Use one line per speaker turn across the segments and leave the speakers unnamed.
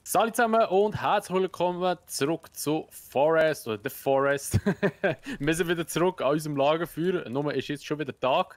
Salut zusammen und herzlich willkommen zurück zu Forest oder The Forest. Wir sind wieder zurück an unserem Lagerfeuer. Nur ist jetzt schon wieder Tag.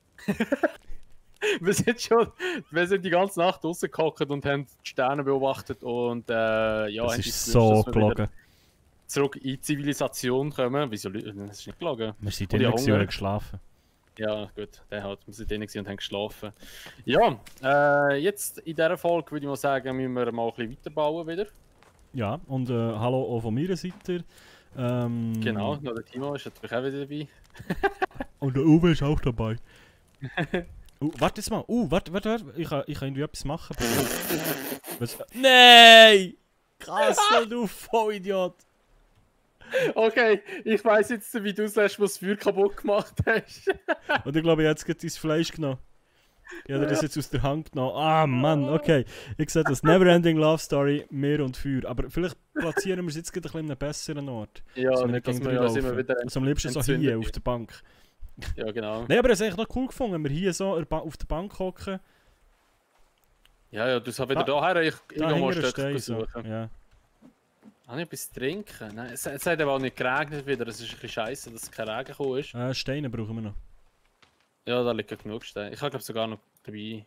wir sind die ganze Nacht draußen gehockt und haben die Sterne beobachtet und
das
haben uns
ist so
gewünscht, dass wir wieder
gelogen.
zurück in die Zivilisation kommen. Wieso? Das ist nicht gelogen.
Wir sind
Und ich
drinnen
habe
und
Hunger.
haben geschlafen.
Ja, gut, der hat. Wir sind drinnen und haben geschlafen. Ja, jetzt in dieser Folge würde ich mal sagen, müssen wir mal ein bisschen weiterbauen wieder.
Ja, und hallo auch von meiner Seite.
Genau, noch der Timo ist natürlich auch wieder dabei.
Und der Uwe ist auch dabei. Warte jetzt mal. Warte. Ich kann irgendwie etwas machen. Was? Nein! Krass, du Vollidiot!
Okay, ich weiss jetzt, wie du das letzte Mal das Feuer kaputt gemacht hast.
Und ich glaube, jetzt geht dein Fleisch genommen. Ich habe das jetzt aus der Hand genommen. Ah, Mann, okay. Ich sehe das Neverending Love Story, Meer und Feuer. Aber vielleicht platzieren wir es jetzt gerade ein bisschen an einem besseren Ort.
Ja, nicht, dass wir uns immer wieder
also am liebsten so hier auf der Bank.
Ja, genau.
Nein, aber das ist eigentlich noch cool gefunden, wenn wir hier so auf der Bank hocken.
Ja, du hast wieder daher. Ich gehe mal ein Stück
so.
suchen.
Ja.
Habe ich etwas zu trinken? Nein, es hat aber auch nicht geregnet wieder. Es ist ein bisschen scheiße, dass kein Regen gekommen ist.
Steine brauchen wir noch.
Ja, da liegen genug Steine. Ich habe glaube sogar noch dabei.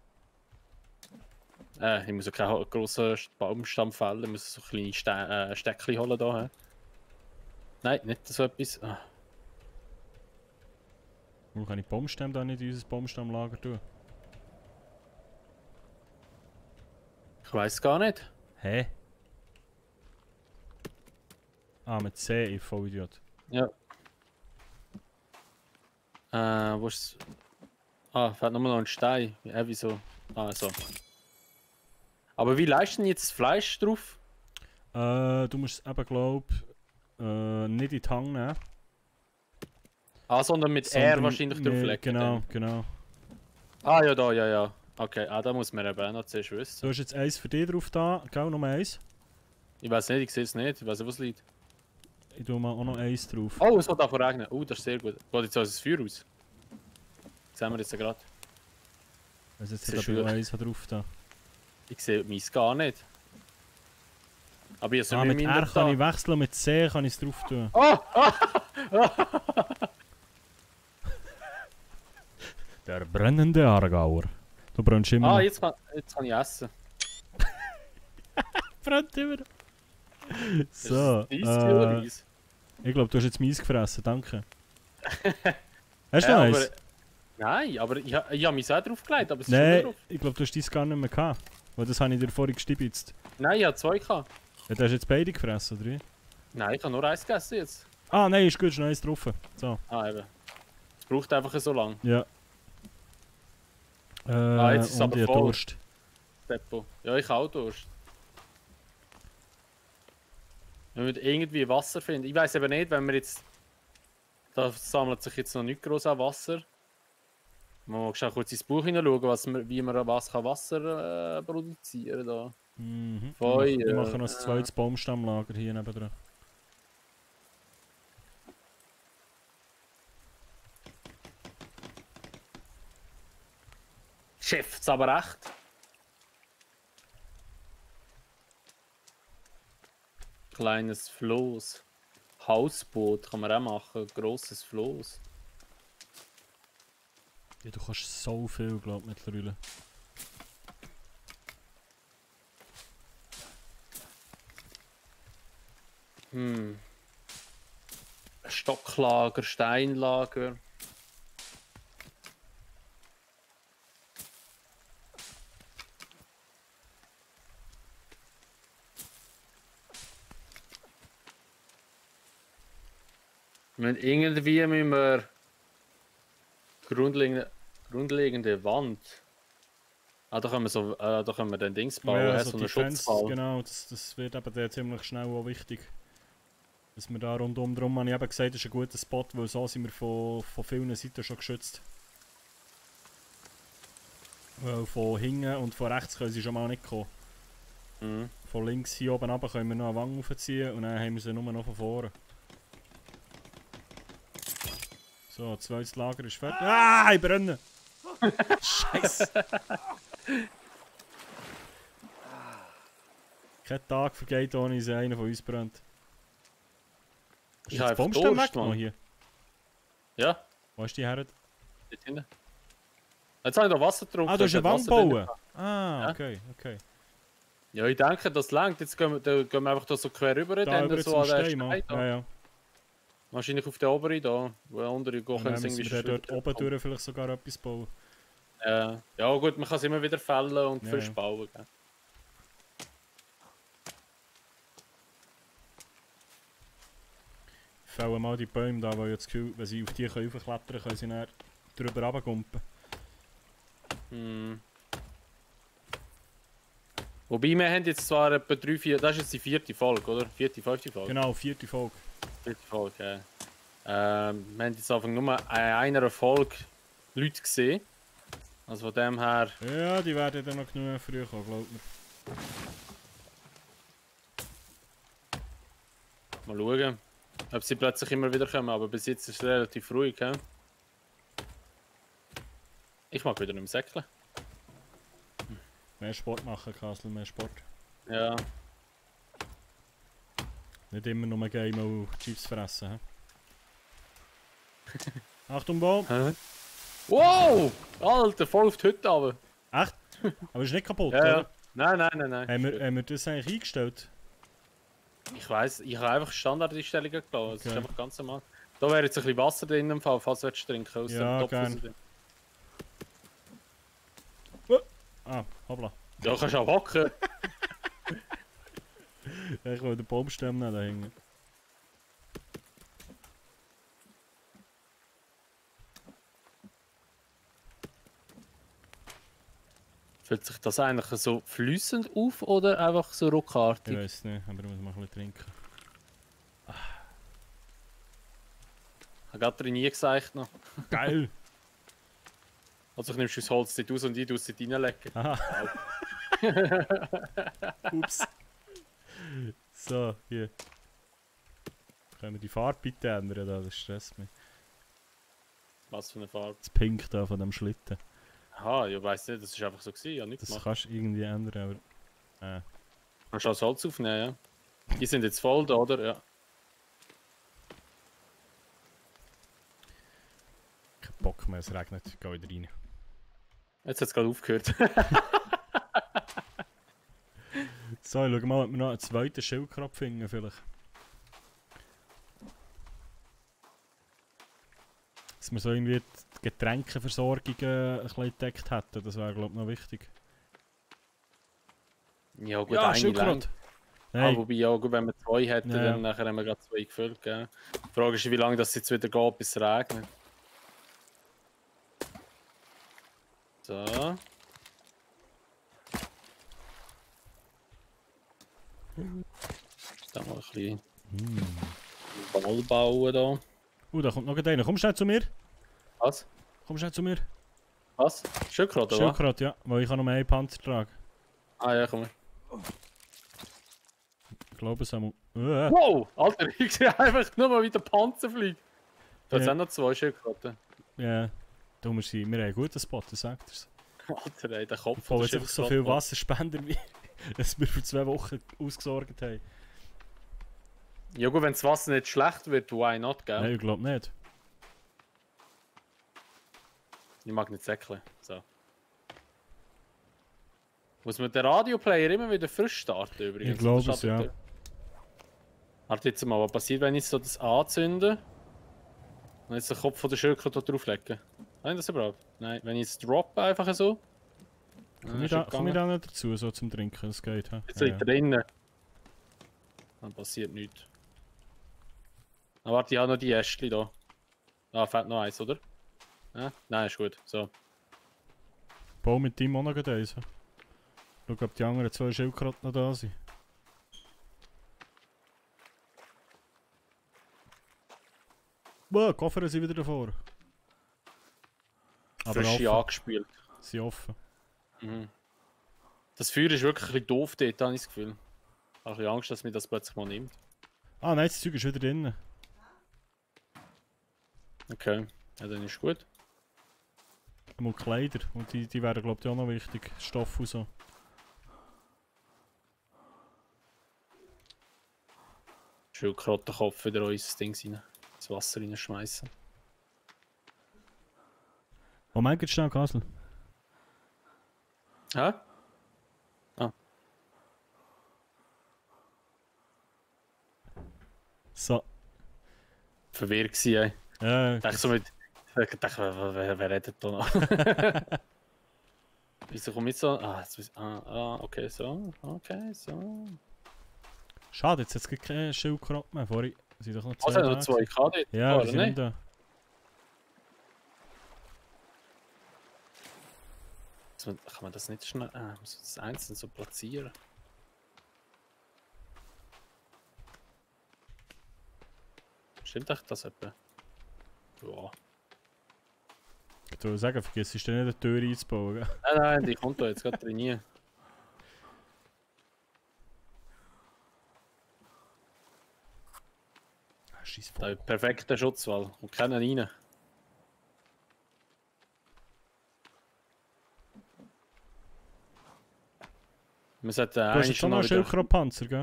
Ich muss ja keinen grossen Baumstamm fällen. Ich muss so kleine Steckchen holen da. Nein, nicht so etwas. Ah.
Warum kann ich Baumstämme da nicht in unser Baumstammlager tun?
Ich weiß gar nicht.
Hä? Ah, mit C, ich Vollidiot.
Ja. Wo ist es? Ah, fehlt nochmal noch ein Stein. Wieso? Ah, so. Aber wie leisten jetzt das Fleisch drauf?
Du musst es eben, glaub nicht in die Hand nehmen.
Ah, sondern mit R wahrscheinlich drauflegen.
Genau.
Ah, ja, da, ja. Okay, da muss man eben auch noch zuerst wissen.
Du hast jetzt eins für dich drauf da, gell, Nummer 1.
Ich weiß nicht, ich sehe es nicht. Ich weiß nicht, was liegt.
Ich tue mal auch noch eins drauf.
Oh, es wird davon regnen. Oh, das ist sehr gut. Geht jetzt also das Feuer aus? Das sehen wir jetzt gerade.
Also jetzt da bei eins drauf da.
Ich sehe meins gar nicht. Aber ich
mit R kann ich wechseln, mit C kann ich es drauf tun. Der brennende Aargauer. Du brennst immer noch.
Jetzt kann ich essen.
Brennt immer. So, ich glaube, du hast jetzt meins gefressen, danke. Hast du noch eins?
Nein, aber ich habe mich auch drauf gelegt, aber es ist
schon
drauf.
Ich glaube, du hast deins gar nicht mehr gehabt. Weil das habe ich dir vorhin gestibitzt.
Nein, ich habe 2 gehabt.
Ja, du hast jetzt beide gefressen, oder wie?
Nein, ich habe nur eins gegessen jetzt.
Ah, nein, ist gut, ist noch eins drauf. So.
Ah, eben. Es braucht einfach so lange.
Ja.
Jetzt ist es aber voll.
Durst.
Depot. Ja, ich habe auch Durst. Wir müssen irgendwie Wasser finden. Ich weiß eben nicht, wenn wir jetzt... Da sammelt sich jetzt noch nicht groß an Wasser. Man muss auch kurz ins Buch hineinschauen, wie man Wasser produzieren kann.
Wir machen noch ein zweites Baumstammlager hier nebendran.
Schifft's aber recht. Kleines Floß. Hausboot kann man auch machen. Grosses Floß.
Ja, du kannst so viel, glaub ich, mittlerweile.
Stocklager, Steinlager. Irgendwie müssen wir grundlegende Wand. Da können wir den Dings bauen,
ja,
so einen Schutzwall.
Genau, das wird eben ziemlich schnell auch wichtig. Dass wir da rundum drum, habe ich eben gesagt, das ist ein guter Spot, weil so sind wir von vielen Seiten schon geschützt. Weil von hinten und von rechts können sie schon mal nicht kommen. Von links hier oben runter können wir noch eine Wange aufziehen und dann haben wir sie nur noch von vorne. So, zweites Lager ist fertig. Ah, ich brenne! Scheiße! Kein Tag vergeht, ohne dass einer von uns brennt. Hast
Ich
du
habe
jetzt
einfach
Baumstämme
Durst,
weggenommen
Mann.
hier?
Ja,
Wo ist die her?
dort hinten. Jetzt habe ich da Wasser getrunken.
Ah, du hast eine Wand
Wasser drin.
bauen? Ah,
Ja.
okay, okay.
Ja, ich denke, das langt. Jetzt gehen wir einfach da so quer rüber.
Da
dann
über
so
zum
an den
Stein, Mann.
da.
Ja, ja.
Wahrscheinlich auf der oberen da. Wo der untere
Und dann müssen wir dann dort oben durch vielleicht sogar etwas bauen.
Ja gut, man kann es immer wieder fällen und
Ja,
frisch
ja.
bauen. Gell?
Fällen mal die Bäume da, weil ich das Gefühl, wenn sie auf die raufklettern können, können sie dann drüber runtergumpen.
Hm. Wobei wir haben jetzt zwar etwa 3, 4, das ist jetzt die 4. Folge, oder? 4., 5. Folge?
Genau, 4. Folge.
4. Folge, ja. Wir haben jetzt einfach nur in einer Folge Leute gesehen. Also von dem her...
Ja, die werden dann noch genug früh kommen, glaub mir.
Mal schauen, ob sie plötzlich immer wieder kommen, aber bis jetzt ist es relativ ruhig. He? Ich mag wieder im Säckchen.
Mehr Sport machen, Kassel, mehr Sport.
Ja.
Nicht immer nur Game und Chips fressen. He? Achtung, Baum!
Hä? Wow! Alter, voll auf die Hütte runter.
Echt? Aber ist nicht kaputt,
Ja,
oder?
ja. Nein.
Haben wir das eigentlich eingestellt?
Ich weiss, ich habe einfach Standardeinstellungen gelassen. Das ist
Okay.
einfach ganz normal. Da wäre jetzt ein bisschen Wasser drin im Fall, falls du trinken aus
Ja,
dem Topf.
gern.
raus drin.
Ah, hoppla.
Ja, kannst du auch hocken.
Ich will den Baumstamm nicht da hängen.
Fühlt sich das eigentlich so fließend auf oder einfach so
Ich
ruckartig?
weiß nicht, aber ich muss mal ein bisschen trinken.
Ich habe gerade nie gesagt noch.
Geil!
Also ich nehme das Holz dort raus und ich tue es dort reinlegen.
Aha. Ups. So, hier. Können wir die Farbe bitte ändern? Da? Das stresst mich.
Was für eine Farbe.
Das Pink da von dem Schlitten.
Aha, ich weiss nicht, das war einfach so gewesen, ja nicht
Das
gemacht.
kannst du irgendwie ändern, aber...
Kannst du das Holz aufnehmen, ja? Die sind jetzt voll da, oder? Ja.
Kein Bock mehr, es regnet. Ich geh wieder rein.
Jetzt hat es gerade aufgehört.
So, ich schau mal, ob wir noch einen zweiten Schildkrabbe finden vielleicht. Dass wir so irgendwie die Getränkeversorgung ein bisschen entdeckt hätten, das wäre glaube ich noch wichtig.
Ja gut, eine lang.
Nein,
Wobei, ja gut, wenn wir 2 hätten,
Ja.
dann nachher haben wir gerade 2 gefüllt, gell? Die Frage ist, wie lange das jetzt wieder geht, bis es regnet. So. Dann mal ein bisschen Ball bauen da.
da kommt noch einer. Komm schnell zu mir.
Was?
Komm schnell zu mir.
Was? Schildkröte, oder?
Schildkröte, ja, weil ich kann noch einen Panzer tragen.
Ah ja, komm.
Ich glaube es einmal.
Wow! Alter, ich sehe einfach nur mal, wie der Panzer fliegt. Da
Ja.
sind noch 2 Schildkröten.
Ja, da muss ich. Wir haben einen guten Spot, das sagt er's.
Alter, ey, der Kopf
Obwohl
der
jetzt einfach so
Schildkröte.
viel Wasserspender, wie dass wir für 2 Wochen ausgesorgt haben.
Ja gut, wenn das Wasser nicht schlecht wird, why not, gell?
Nein, ich glaube nicht.
Ich mag nicht säckeln. So. Muss man den Radioplayer immer wieder frisch starten übrigens?
Ich glaube
Oder
es,
startet
ja.
der- Warte jetzt mal, was passiert, wenn ich so das anzünde? Und jetzt den Kopf von der Schildkröte drauflegen? Nein, das überhaupt? Nein, wenn ich es droppe einfach so.
Komm ich da nicht dazu, so zum Trinken, das geht. Ha?
Jetzt liegt drinnen. Dann passiert nichts. Ah, warte, ich habe noch die Ästchen da. Ah, fehlt noch eins, oder? Ja? Nein, ist gut. So.
Bau mit deinem auch noch gleich eins. Schau, ob die anderen 2 Schildkröten noch da sind. Wow, die Koffer sind wieder davor. Aber
Frisch
offen.
angespült.
Sie sind offen.
Mhm. Das Feuer ist wirklich ein bisschen doof dort, habe ich das Gefühl. Ich habe ein bisschen Angst, dass mir das plötzlich mal nimmt.
Ah nein, das Zeug ist wieder drin.
Okay, ja, dann ist gut.
Mal Kleider. Und die wären glaube ich auch noch wichtig. Stoff und so.
Schildkrötenkopf wieder in unser Ding rein. Ins Wasser reinschmeißen.
Wo meinst du schnell, Kasel?
Hä?
So.
Verwirrt gewesen, ey.
Ja,
Ich dachte so mit... Ich dachte, wer redet da noch? Wieso komme ich so... okay, so. Okay, so.
schade, jetzt hat es keine Schildkröte mehr. Vorhin sind doch noch
Was,
zwei
hat
da
noch 2 K dort?
Ja,
Oder
die sind
nicht?
da.
Kann man das nicht schnell... muss das einzeln so platzieren? Stimmt echt das etwa? Ja.
Ich würde sagen, vergiss du nicht eine Tür einzubauen, gell?
Nein, die kommt da jetzt gerade trainieren.
Scheiß
Da ist perfekter Schutzwall. Und keiner rein. Wir sollten
Du hast
eigentlich
jetzt schon noch einen Schildkrötenpanzer, gell?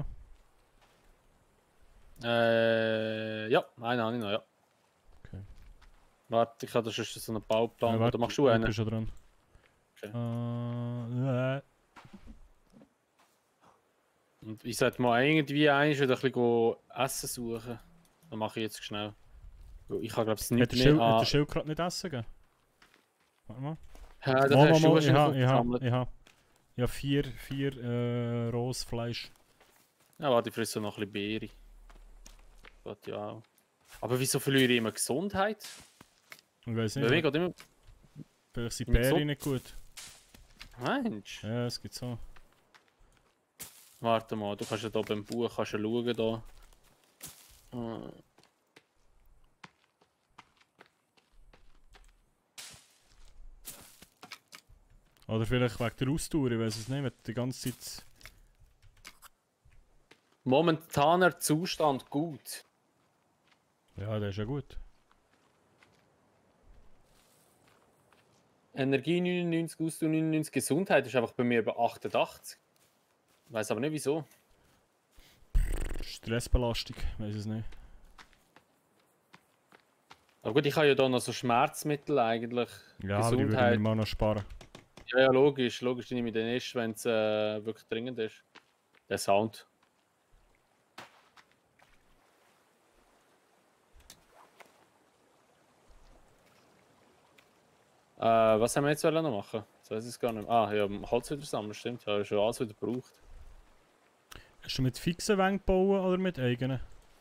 Ja, einen habe ich noch, ja.
Okay.
Warte, ich habe da schon so einen Bauplan.
warte,
Oder machst du einen?
Ich bin schon dran.
Okay. Und ich sollte mal irgendwie eigentlich wieder ein bisschen Essen suchen. Das mache ich jetzt schnell. Weil ich habe glaube ich
Hat
nicht
der,
mehr
hat der Schildkröte nicht essen gell? Warte mal.
Ja, das hast du
ich
wahrscheinlich
habe
gesammelt.
vier rohes Fleisch.
Ja, warte, ich frisse noch ein bisschen Beere. Geht ja auch. Aber wieso verliere ich immer Gesundheit?
Ich weiß
Bei mir
nicht,
geht immer...
vielleicht sind
Nicht so-
Beeren nicht gut.
Mensch.
Ja, es gibt so.
Warte mal, du kannst ja hier beim Buch kannst ja schauen. Da.
Oder vielleicht wegen der Ausdauer, ich weiß es nicht, wenn du die ganze Zeit...
Momentaner Zustand gut.
Ja, der ist ja gut.
Energie 99, Ausdauer 99, Gesundheit ist einfach bei mir über 88. Weiß aber nicht wieso.
Stressbelastung, ich weiß es nicht.
Aber gut, ich habe ja da noch so Schmerzmittel eigentlich.
Ja, aber die würden wir
Gesundheit.
mal noch sparen.
Ja, ja, logisch. Logisch nehme ich den erst, wenn es wirklich dringend ist. Der Sound. Was haben wir jetzt noch machen? Das weiß ich es gar nicht mehr. Ah, ja, Holz wieder sammeln, stimmt. Ja, schon alles wieder gebraucht.
Hast du mit fixen Wänden bauen oder mit eigenen?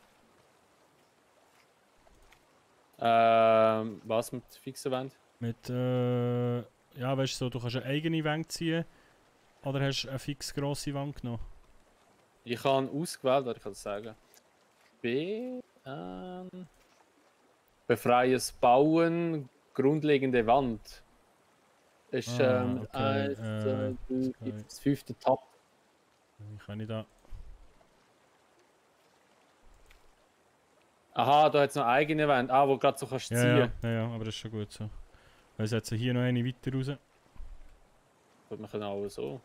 Was mit fixen Wänden?
Mit, ja, weißt du, so, du kannst eine eigene Wand ziehen. Oder hast du eine fix grosse Wand genommen?
Ich habe ausgewählt, ich kann das sagen. B. Befreies Bauen, grundlegende Wand. Ist
okay,
das 5. Tab.
Ich kann nicht da.
Aha, da hat es noch eigene Wände. Ah, wo gerade so kannst
Ja,
ziehen.
ja, aber das ist schon gut so. Weil jetzt hier noch eine weiter raus.
Gut, wir können auch so.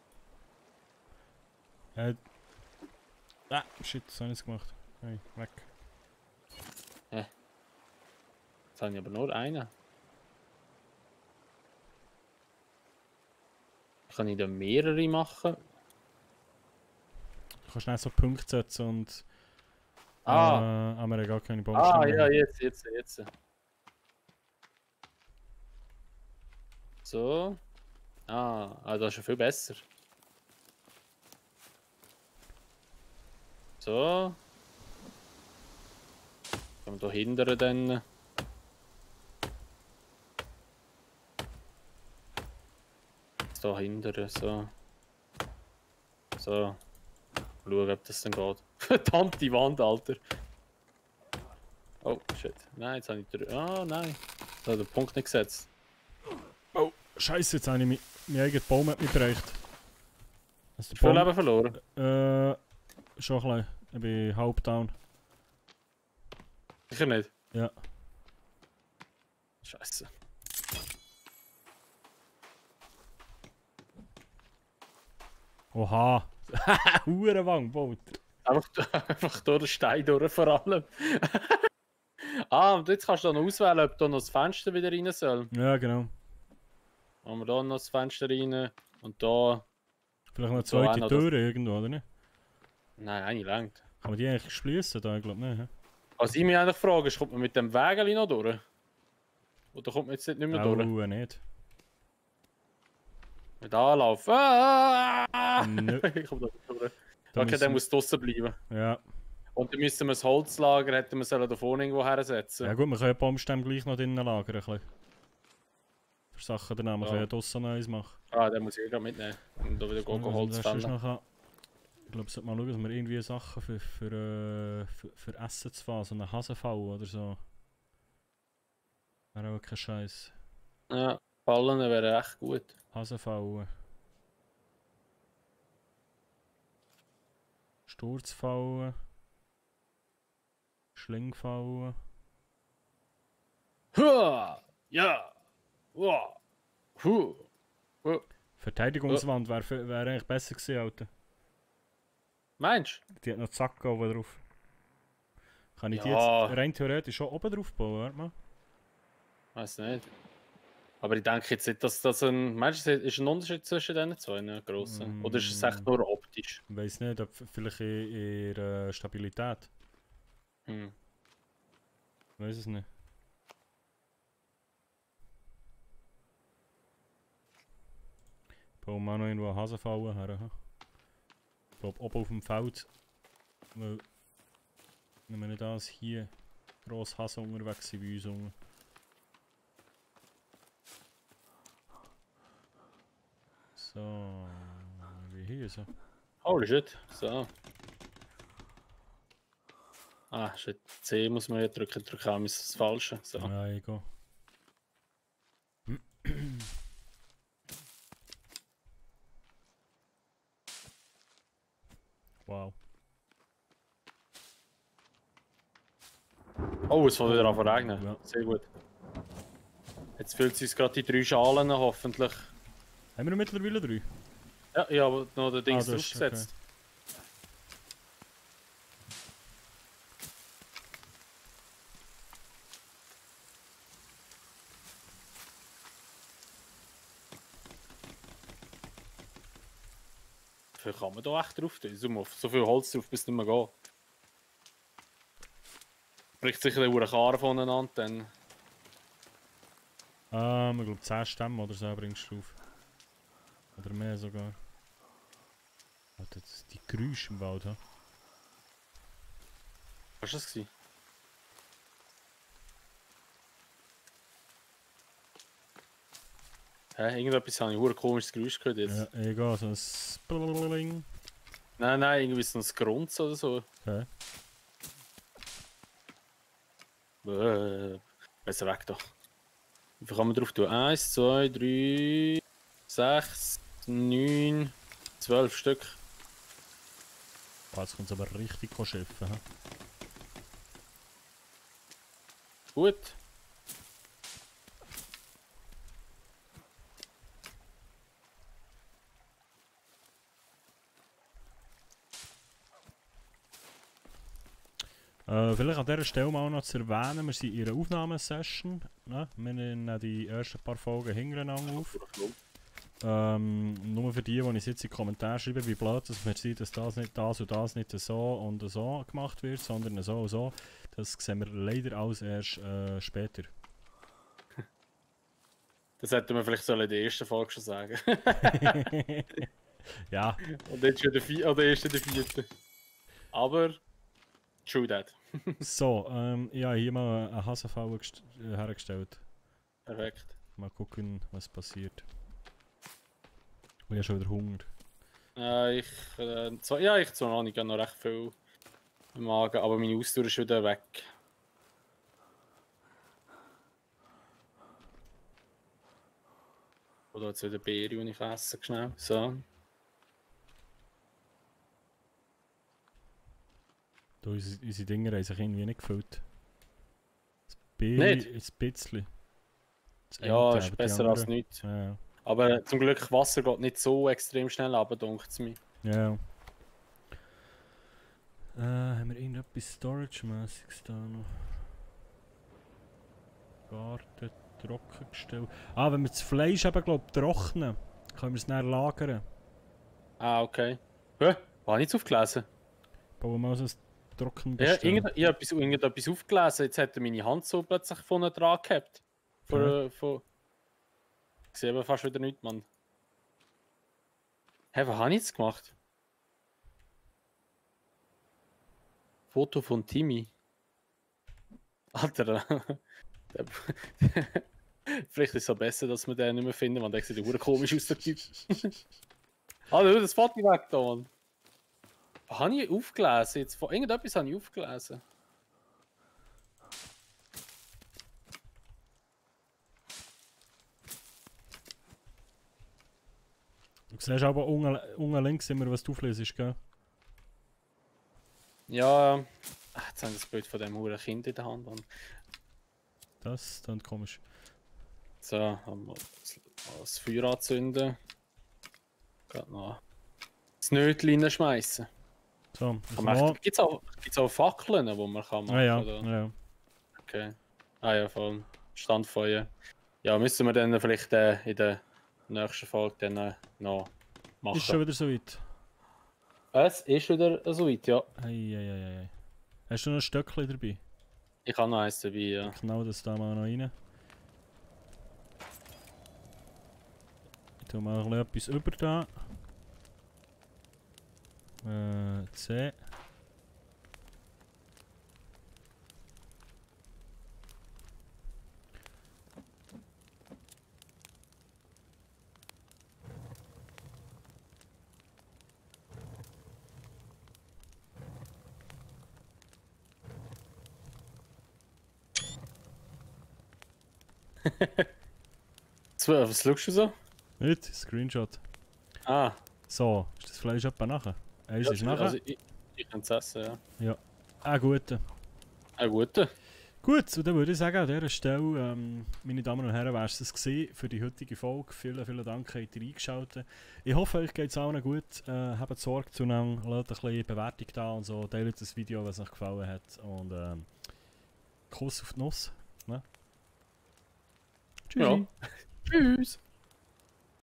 Shit, das habe ich jetzt gemacht. Hey, weg.
Jetzt habe ich aber nur einen. Kann ich da mehrere machen?
Du kannst schnell so Punkte setzen und... aber wir haben gar keine Baumstämme.
Ja, jetzt. So. Das ist schon viel besser. So. Kann man da hindern dann. Jetzt da hindern, so. So. Schauen, ob das dann geht. Verdammte Wand, Alter. Oh, shit. Nein, jetzt habe ich... nein. Da hat den Punkt nicht gesetzt.
Oh, Scheiße, jetzt habe ich mein eigener Baum hat mich bereicht.
Hast du viel Leben verloren?
Schon ein bisschen. Ich bin halb down.
Sicher nicht?
Ja.
Scheiße.
Oha! Hurenwang gebaut.
Einfach durch den Stein durch vor allem. Und jetzt kannst du noch auswählen, ob da noch das Fenster wieder rein soll.
Ja, genau.
Machen wir da noch das Fenster rein und da.
Vielleicht noch eine
Und da auch
zweite
noch
Tür irgendwo, oder nicht?
Nein, eine langt.
Kann man die eigentlich schließen? Da, ich glaube nicht.
Was ich mich eigentlich frage, ist, kommt man mit dem Wägeli noch durch? Oder kommt man jetzt nicht mehr durch?
Nicht.
Mit Anlauf. Ah!
Nö.
Ich komme da nicht durch.
Da
Okay, der muss draussen bleiben.
Ja.
Und dann müssten wir das Holzlager hätten wir sollen da vorne irgendwo hersetzen.
Ja gut, wir können ja Baumstämme gleich noch drinnen lagern. Ein bisschen. Für Sachen danach. Wir
Ja.
können ja draussen noch eins machen.
Den muss ich gerade mitnehmen. Und da wieder Holz
Ich
fällen.
glaube, ich sollte mal schauen, dass wir irgendwie Sachen für Essen zu fahren. So eine Hasenfalle oder so. Wäre auch kein Scheiß.
Ja, Fallen wäre echt gut.
Hasenfalle. Sturzfalle. Schlingfalle.
Hua! Ja! Wow! Huh!
Verteidigungswand wäre eigentlich besser gewesen, Alter.
Meinst
Die hat noch Zack oben drauf. Kann ich die
Ja.
jetzt rein theoretisch schon oben drauf bauen? Warte mal.
du? Weiß nicht. Aber ich denke jetzt nicht, dass das ein. Meinst du, ist ein Unterschied zwischen diesen zwei einen grossen? Oder ist es echt nur optisch?
Ich weiß nicht, ob vielleicht in ihrer Stabilität.
Hm.
Ich weiß es nicht. Bauen wir auch noch irgendwo eine Hasenfalle her. He? Ich glaube, oben auf dem Feld. Weil, wenn wir nicht das hier gross Hasen unterwegs sind bei uns unten. So, wie hier so.
Holy shit. So. Shit. C muss man ja drücken. Drücken ist das Falsche. So.
Ja, egal. Wow.
Oh, es fängt wieder an zu regnen.
Ja.
Sehr gut. Jetzt füllt es uns gerade die 3 Schalen hoffentlich.
Haben wir noch mittlerweile 3?
Ja, ich habe noch den Dings
das ist
draufgesetzt. Wie viel kann man da echt drauf tun? So viel Holz drauf, bis es nicht mehr geht. Bricht sicher der Karren voneinander, dann.
Ich glaube 10 Stämme oder so bringst du drauf. Oder mehr sogar. Alter, die Geräusche im Wald, ha?
Was war das gewesen? Irgendetwas habe ich ein komisches Geräusch gehört jetzt.
Ja, egal, so ein Splling.
Nein, irgendwie so ein Grunz oder so.
Okay.
Besser weg doch. Wie viel kann man drauf tun? 1, 2, 3, 6, 9, 12 Stück.
Oh, jetzt kommt es aber richtig schiffen. He?
Gut.
Vielleicht an dieser Stelle mal noch zu erwähnen, wir sind in einer Aufnahmesession. Ne? Wir nehmen die ersten paar Folgen hintereinander auf. Nur für die uns jetzt in die Kommentare schreiben, wie blöd dass wir sehen, dass das nicht das und das nicht so und so gemacht wird, sondern so und so. Das sehen wir leider alles erst später.
Das hätten wir vielleicht in der ersten Folge schon sagen.
Ja.
Und jetzt schon der erste, der vierte. Aber, true that.
So, ich habe hier mal eine Hasenfalle hergestellt.
Perfekt.
Mal gucken, was passiert. Ich habe schon wieder Hunger.
Ich zwar noch nicht, ich habe noch recht viel im Magen, aber meine Ausdauer ist wieder weg. Oder jetzt wieder Beeren, die ich esse, schnell. So.
Da, unsere Dinger haben sich irgendwie nicht gefüllt. Das
Nicht?
ein bisschen. Das
Ja,
eine,
ist
aber die
besser als
anderen-
nichts.
Ja,
Aber zum Glück, Wasser geht nicht so extrem schnell runter, denkt es mir.
ja. Haben wir irgendetwas Storage-mäßiges da noch? Garten, trockengestellt. Ah, wenn wir das Fleisch eben, glaub, trocknen, können wir es dann lagern.
Ah, okay. Hä? War nicht aufgelesen?
Bauen wir mal so ein
Ja,
Trockengestell.
ich habe irgendetwas aufgelesen. Jetzt hat er meine Hand so plötzlich vorne dran gehabt. Von... Ich sehe aber fast wieder nichts, Mann. Hä, was habe ich jetzt gemacht? Foto von Timmy. Alter. Vielleicht ist es auch besser, dass wir den nicht mehr finden, weil der sieht ja komisch aus, der Typ. Alter, das Foto weg da, Mann. Was habe ich aufgelesen? Jetzt, irgendetwas habe ich aufgelesen.
Du siehst aber unten links immer, was du auflesest, gell?
Ja, jetzt haben wir das Bild von dem huren Kind in der Hand. Mann.
Das ist dann komisch.
So, haben wir das Feuer anzünden. Gerade noch das Nötchen reinschmeißen.
So,
Gibt es auch Fackeln, die man kann machen
ah, ja,
oder?
ja.
Okay. Ah ja, voll. Standfeuer. Ja, müssen wir dann vielleicht in der nächsten Folge dann noch machen.
Ist schon wieder so weit.
Es ist wieder so weit, ja.
Eieieiei. Hast du noch ein Stöckchen dabei?
Ich habe noch eins dabei, ja.
Genau das da mal noch rein. Ich tue mal ein bisschen etwas über da. C.
Was schaust du so?
Nicht? Screenshot.
Ah.
So, ist das Fleisch etwa nachher? Eins ist nachher.
Also ich kann es essen, ja.
Ah, gut.
Ein guter.
Gut, und dann würde ich sagen, an dieser Stelle, meine Damen und Herren, wäre es das gewesen für die heutige Folge. Vielen, vielen Dank, habt ihr eingeschaltet. Ich hoffe, euch geht es allen gut. Habt Sorge zueinander, lasst ein bisschen Bewertung da und so. Teilt das Video, was euch gefallen hat. Und Kuss auf die Nuss. Ne? Tschüss.
Ja. Tschüss.